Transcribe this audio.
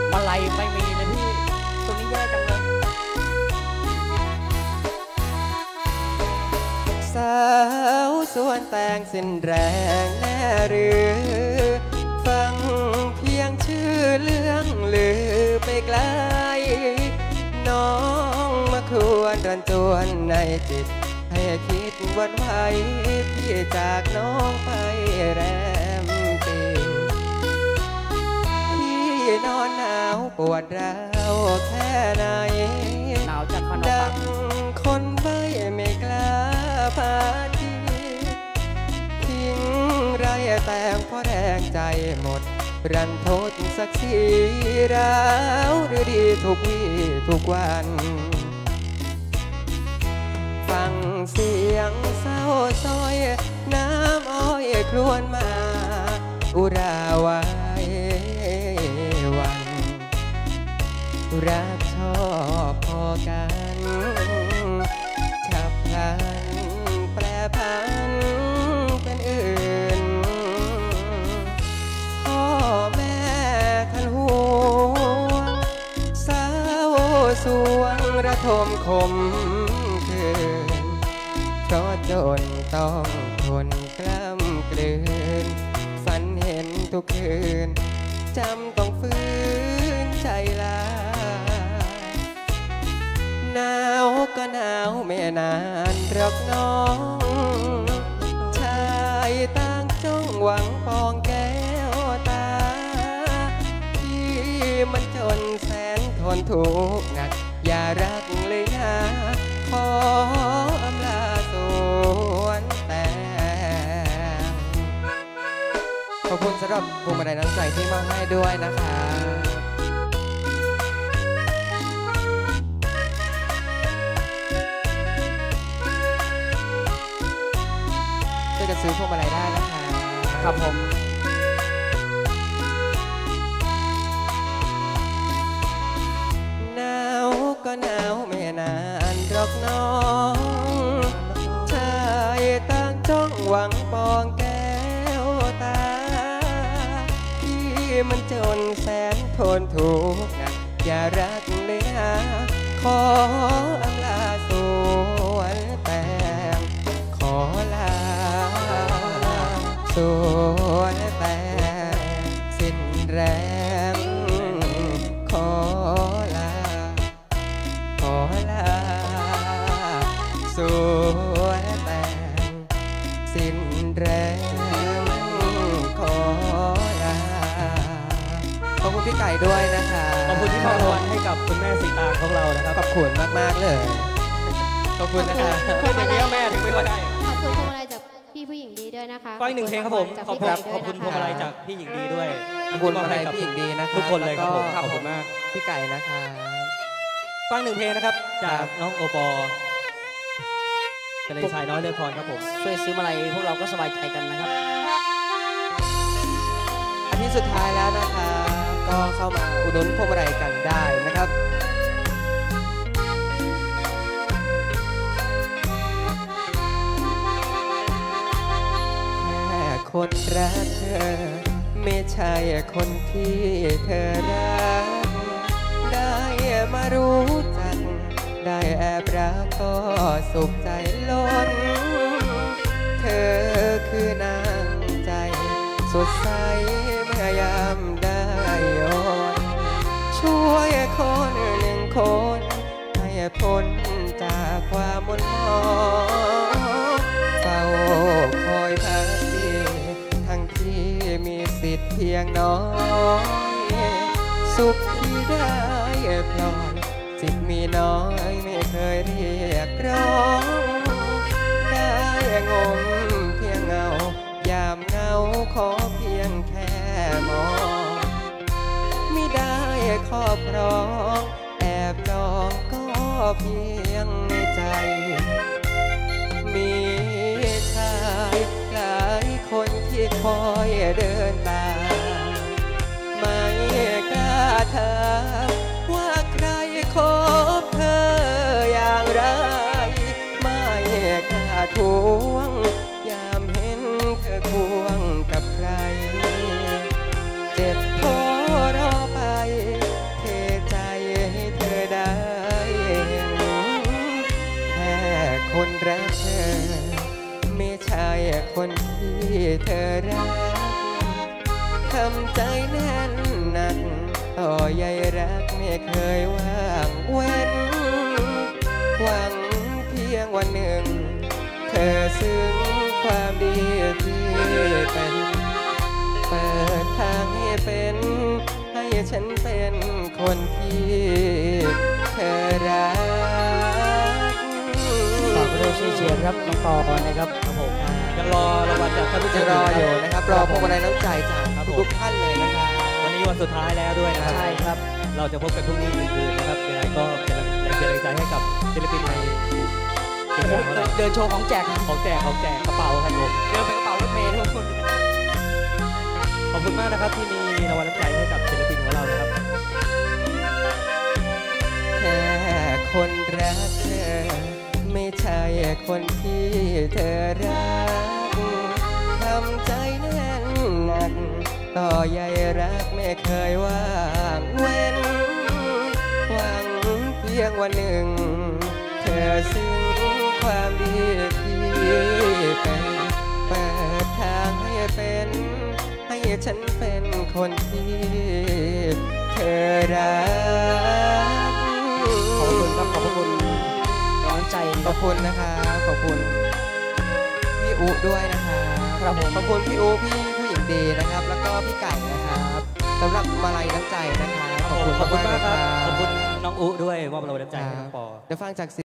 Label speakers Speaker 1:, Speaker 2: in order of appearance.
Speaker 1: มาลัยไม่มีเลยพี่ตรงนี้แย่จังเลย
Speaker 2: สาวสวนแตงสิ้นแรงแน่หรือฟังเพียงชื่อเรื่องลือไปไกลน้องมาควรรันจวนในจิตให้คิดวันไหวพี่จากน้องไปแรมปีพี่นอนหนาวปวดร้าวแค่ไหน
Speaker 1: หนาวจัดมัน
Speaker 2: ดังคนใบ้ไม่กล้าพาทีทิ้งไรแต่งเพราะแรงใจหมดรันทดสักสีร้าวหรือดีทุกวี่ทุกวันฟังเสียงเศร้าซอยน้ำอ้อยครวญมาอุราไว้วันรักชอบพอกันฉับพลันแปรผันเป็นอื่นพ่อแม่ท่านห่วงสาวสวงระทมคมคืนเพราะจนต้องทนกล้ำกลืนฝันเห็นทุกคืนจำต้องฝืนใจลาหนาวก็หนาวไม่นานหรอกน้องชายต่างจ้องหวังปองแก้วตาที่มันจนแสนทนทุกข์หนักอย่ารักเลยนะขออำลาสวนแตงขอบคุณสำหรับพวงมาลัยน้ำใจที่มาให้ด้วยนะคะช่วยกันซื้อพวงมาลัยได้นะคะ
Speaker 1: ครับผม
Speaker 2: หนาวก็หนาวไม่นานหรอกน้องชายต่างจ้องหวังปองแก้วตาที่มันจนแสนทนทุกข์หนักอย่ารักเลยนะขออำลาสวนแตงขอลาสวนแตงสิ้นแรงขอลาสวนแตงสิ้นแรงขอลาขอบคุณพี่ไก่ด้วยนะคะ
Speaker 1: ขอบคุณที่มอบรางวัลให้กับคุณแม่สีตางของเรานะครับ
Speaker 2: ขอบคุณมากๆเลยขอบคุณนะคะ
Speaker 1: เพื่อนอย่างนี้แม่ถึงไม่ค่อยได้
Speaker 3: ขอบคุณพวงมาลัยจากพี่ผู้หญิงดีด้วยนะคะ
Speaker 1: ก็อีกหนึ่งเพลงครับผมขอบคุณพวงมาลัยจากพี่หญิงดีด้วย
Speaker 2: ขอบคุณพวงมาลัยพี่หญิงดีนะคะ
Speaker 1: ทุกคนเลยครับผมขอบคุณมาก
Speaker 2: พี่ไก่นะคะ
Speaker 1: ฟังหนึ่งเพลงนะครับจากน้องโอปอทะเลทรายน้อยเลือดพรครับผมช่วยซื้อมาลัยพวกเราก็สบายใจกันนะครับ
Speaker 2: อาทิตย์สุดท้ายแล้วนะคะก็เข้ามาอุดหนุนพวงมาลัยกันได้นะครับแค่คนรักเธอไม่ใช่คนที่เธอรักได้มารู้จักได้แอบรักก็สุขใจล้นเธอคือนางใจสดใสเมื่อยามได้ยนช่วยคนหนึ่งคนให้พ้นจากความมนหมองเฝ้าคอยพักดีทั้งที่มีสิทธิ์เพียงน้อยสุขที่ได้ปล่อยจิตมีน้อยไม่เคยเรียกร้องได้งมเพียงเงายามเงาขอเพียงแค่มองไม่ได้ครอบครองแอบลองก็เพียงในใจมีชายหลายคนที่คอยเดินตามไม่กล้าถามว่าใครคบเธออย่างไรไม่กล้าทวงยามเห็นเธอควงกับใครเจ็บพอรอไปรักเธอไม่ใช่คนที่เธอรักทำใจแน่นหนักต่อใยรักไม่เคยว่างเว้นหวังเพียงวันหนึ่งเธอซึ้งความดีที่เป็นเปิดทางให้เป็นให้ฉันเป็นคนที่เธอรัก
Speaker 1: ฝากไปด้วยเชียร์ครับน้องต่อนะครับครับผมยังรอรางวัลจากท่านผู้ช
Speaker 2: จะ
Speaker 1: ม
Speaker 2: รออยู่นะครับรอพวงมาลัยน้ำใจจากทุกท่านเลยนะครับ
Speaker 4: วันนี้วันสุดท้ายแล้วด้วยนะครับ
Speaker 1: ใช่ครับ
Speaker 4: เราจะพบกันพรุ่งนี้คืนนะครับยังไงก็เป็นแรงใจให้กับศิลปินในทีมงานของเรา
Speaker 1: เดินโชว์ของแจกครับ
Speaker 4: ของแจกกระเป๋าครับผม
Speaker 1: เดินไปกระเป๋ารถเมล์ทุกคน
Speaker 4: ขอบคุณมากนะครับที่มีรางวัลน้ำใจให้กับศิลปินของเรานะครับ
Speaker 2: แค่คนรักเธอไม่ใช่คนที่เธอรักทำใจแน่นหนักต่อใยรักไม่เคยว่างเว้นหวังเพียงวันหนึ่งเธอซึ้งความดีที่เป็นเปิดทางให้เป็นให้ฉันเป็นคนที่เธอรัก
Speaker 1: ขอบคุณครับขอบคุณร้อนใจ
Speaker 2: ขอบคุณนะครับขอบคุณพี่อุด้วยนะครับ
Speaker 1: ครับผม
Speaker 2: ขอบคุณพี่อุพี่ผู้หญิงดีนะครับ แล้วก็พี่ไก่นะครับสำหรับมาลัยน้ำใจนะครับ
Speaker 4: ขอบคุณมากครับ
Speaker 2: ๆ
Speaker 4: ขอบคุณน้องอุด้วยมอบรางวัลน้ำใจให้น้องปอ
Speaker 2: เดี๋ยวฟังจาก